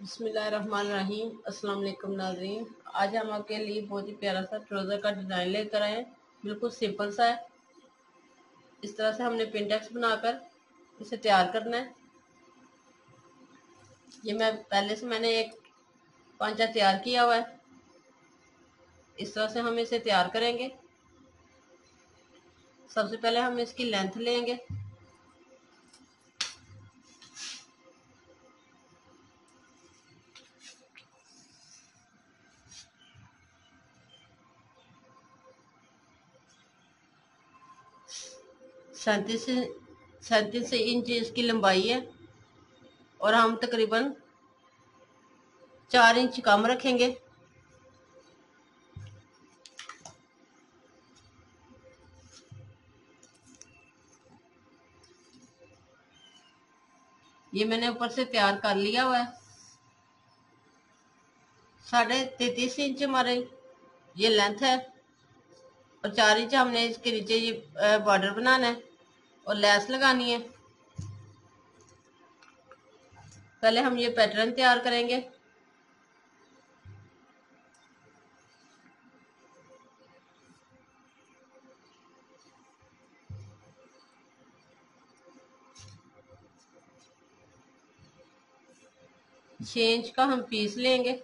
बिस्मिल्लाहिर्रहमानिर्रहीम। अस्सलाम वालेकुम नाज़रीन। आज हम आपके लिए बहुत ही प्यारा सा ट्राउज़र का डिज़ाइन लेकर आए हैं। बिल्कुल सिंपल सा है। इस तरह से हमने पिनटेक्स बनाकर इसे तैयार करना है। ये मैंने एक पांचा तैयार किया हुआ है। इस तरह से हम इसे तैयार करेंगे। सबसे पहले हम इसकी लेंथ लेंगे। सैंतीस इंच इसकी लंबाई है और हम तकरीबन 4 इंच कम रखेंगे। ये मैंने ऊपर से तैयार कर लिया हुआ है। 33.5 इंच हमारे ये लेंथ है और 4 इंच हमने इसके नीचे ये बॉर्डर बनाना है और लेस लगानी है। पहले हम ये पैटर्न तैयार करेंगे। छः इंच का हम पीस लेंगे।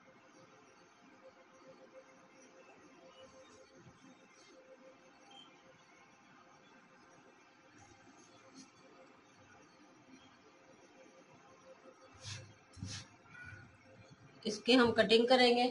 इसकी हम कटिंग करेंगे।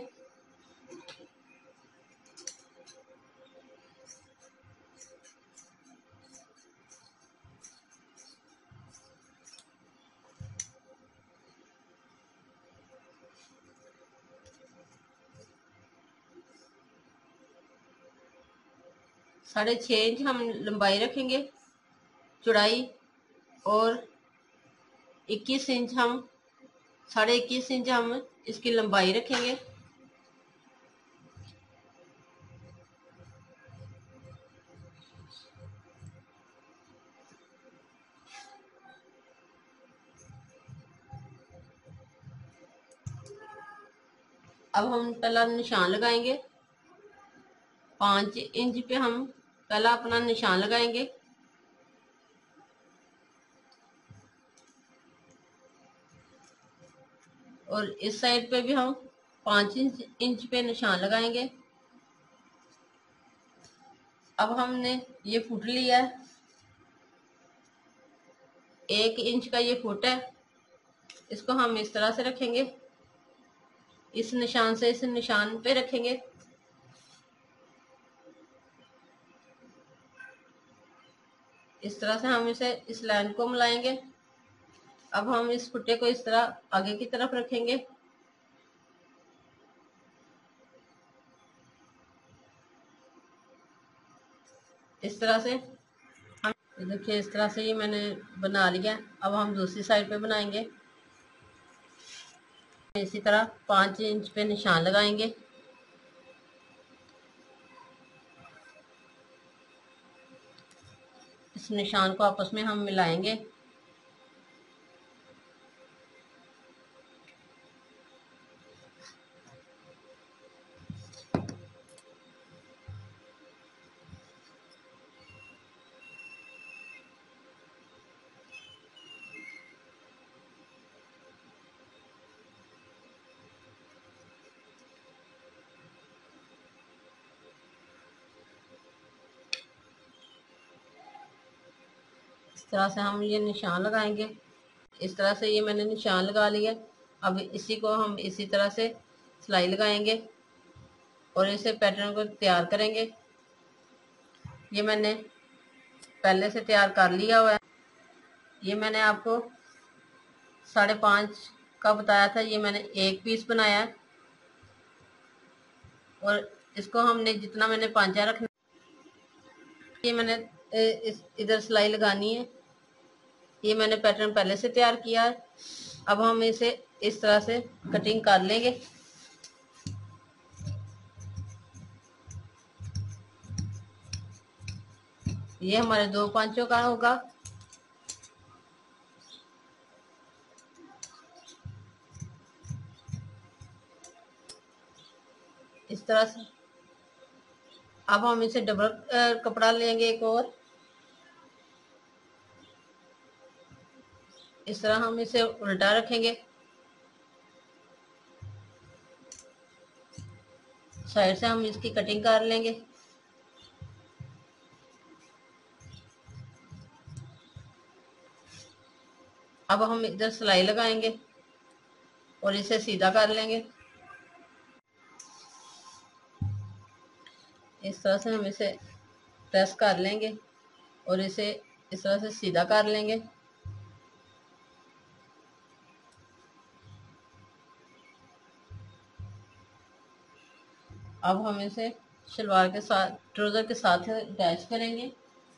साढ़े 6 इंच हम लंबाई रखेंगे चौड़ाई और 21 इंच हम 21.5 इंच हम इसकी लंबाई रखेंगे। अब हम पहला निशान लगाएंगे। 5 इंच पे हम पहला अपना निशान लगाएंगे। और इस साइड पे भी हम 5 इंच पे निशान लगाएंगे। अब हमने ये फुट लिया है। 1 इंच का ये फुट है। इसको हम इस तरह से रखेंगे। इस निशान से इस निशान पे रखेंगे। इस तरह से हम इस लाइन को मिलाएंगे। अब हम इस फुटे को इस तरह आगे की तरफ रखेंगे। इस तरह से हम देखिए, इस तरह से ये मैंने बना लिया। अब हम दूसरी साइड पे बनाएंगे। इसी तरह 5 इंच पे निशान लगाएंगे। इस निशान को आपस में हम मिलाएंगे। इस तरह से हम ये निशान लगाएंगे। इस तरह से ये मैंने निशान लगा लिया। अब इसी को हम इसी तरह से सिलाई लगाएंगे और इसे पैटर्न को तैयार करेंगे। ये मैंने पहले से तैयार कर लिया हुआ है। ये मैंने आपको 5.5 का बताया था। ये मैंने एक पीस बनाया है और इसको हमने जितना मैंने पांचा रखना, ये मैंने इधर सिलाई लगानी है। ये मैंने पैटर्न पहले से तैयार किया है। अब हम इसे इस तरह से कटिंग कर लेंगे। ये हमारे 2 पांचों का होगा। इस तरह से। अब हम इसे डबल कपड़ा लेंगे एक और, इस तरह हम इसे उल्टा रखेंगे, साइड से हम इसकी कटिंग कर लेंगे। अब हम इधर सिलाई लगाएंगे और इसे सीधा कर लेंगे। इस तरह से हम इसे प्रेस कर लेंगे और इसे इस तरह से सीधा कर लेंगे। अब हम इसे शलवार के साथ, ट्राउजर के साथ अटैच करेंगे।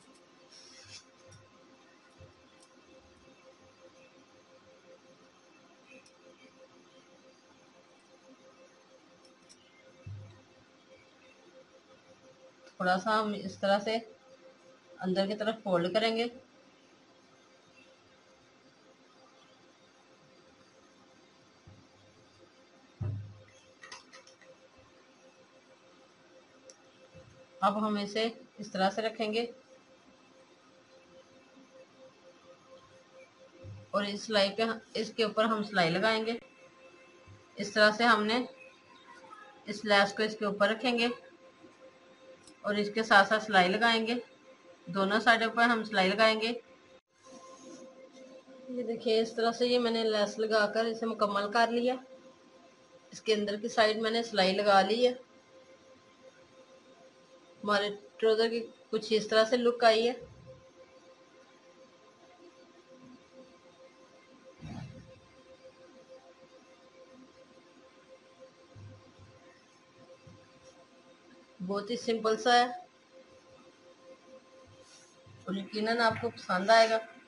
थोड़ा सा हम इस तरह से अंदर की तरफ फोल्ड करेंगे। अब हम इसे इस तरह से रखेंगे और इस सिलाई पे, इसके ऊपर हम सिलाई लगाएंगे। इस तरह से हमने इस लैस को इसके ऊपर रखेंगे और इसके साथ साथ सिलाई लगाएंगे। दोनों साइडों पर हम सिलाई लगाएंगे। ये देखिए, इस तरह से ये मैंने लैस लगाकर इसे मुकम्मल कर लिया। इसके अंदर की साइड मैंने सिलाई लगा ली है। हमारे ट्राउजर की कुछ इस तरह से लुक आई है। बहुत ही सिंपल सा है और यकीनन आपको पसंद आएगा।